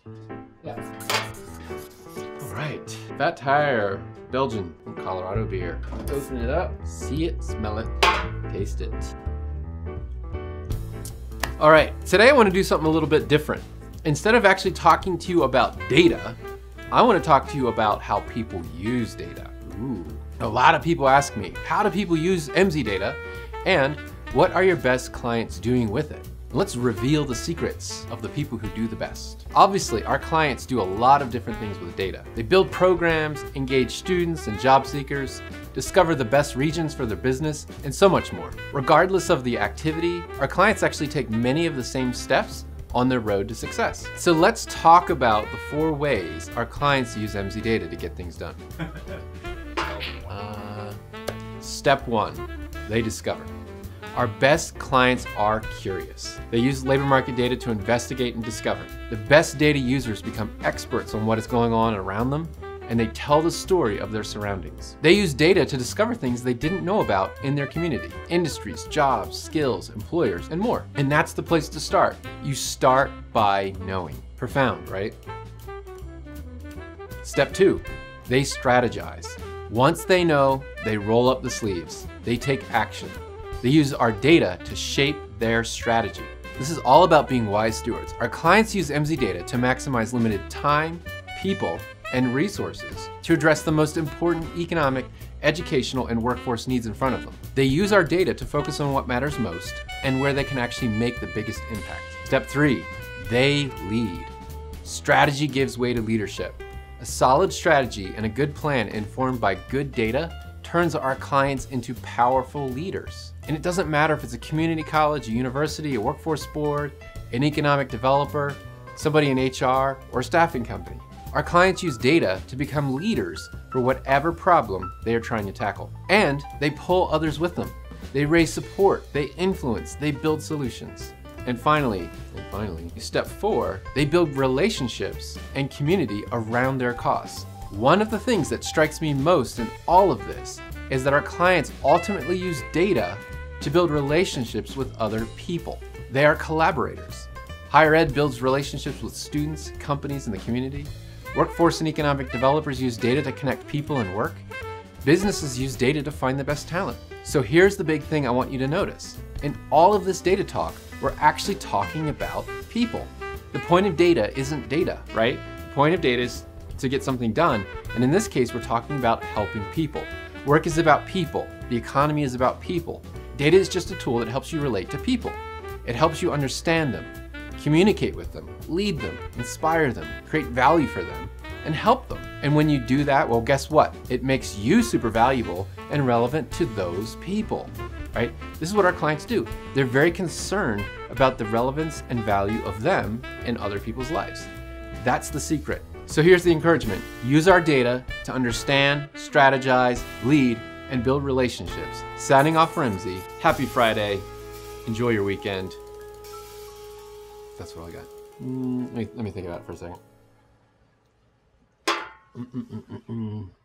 Yeah. All right, Fat Tire, Belgian from Colorado beer. Open it up, see it, smell it, taste it. All right, today I want to do something a little bit different. Instead of actually talking to you about data, I want to talk to you about how people use data. Ooh. A lot of people ask me, how do people use Emsi data? And what are your best clients doing with it? Let's reveal the secrets of the people who do the best. Obviously, our clients do a lot of different things with data. They build programs, engage students and job seekers, discover the best regions for their business, and so much more. Regardless of the activity, our clients actually take many of the same steps on their road to success. So let's talk about the 4 ways our clients use Emsi data to get things done. Step 1, they discover. Our best clients are curious. They use labor market data to investigate and discover. The best data users become experts on what is going on around them, and they tell the story of their surroundings. They use data to discover things they didn't know about in their community, industries, jobs, skills, employers, and more. And that's the place to start. You start by knowing. Profound, right? Step 2, they strategize. Once they know, they roll up the sleeves. They take action. They use our data to shape their strategy. This is all about being wise stewards. Our clients use Emsi data to maximize limited time, people, and resources to address the most important economic, educational, and workforce needs in front of them. They use our data to focus on what matters most and where they can actually make the biggest impact. Step 3, they lead. Strategy gives way to leadership. A solid strategy and a good plan informed by good data turns our clients into powerful leaders. And it doesn't matter if it's a community college, a university, a workforce board, an economic developer, somebody in HR, or a staffing company. Our clients use data to become leaders for whatever problem they are trying to tackle. And they pull others with them. They raise support, they influence, they build solutions. And finally, step 4, they build relationships and community around their cause. One of the things that strikes me most in all of this is that our clients ultimately use data to build relationships with other people. They are collaborators. Higher ed builds relationships with students, companies, and the community. Workforce and economic developers use data to connect people and work. Businesses use data to find the best talent. So here's the big thing I want you to notice. In all of this data talk, we're actually talking about people. The point of data isn't data, right? The point of data is to get something done. And in this case, we're talking about helping people. Work is about people. The economy is about people. Data is just a tool that helps you relate to people. It helps you understand them, communicate with them, lead them, inspire them, create value for them, and help them. And when you do that, well, guess what? It makes you super valuable and relevant to those people, right? This is what our clients do. They're very concerned about the relevance and value of them in other people's lives. That's the secret. So here's the encouragement. Use our data to understand, strategize, lead, and build relationships. Signing off for Emsi. Happy Friday. Enjoy your weekend. That's what I got. Let me think about it for a second.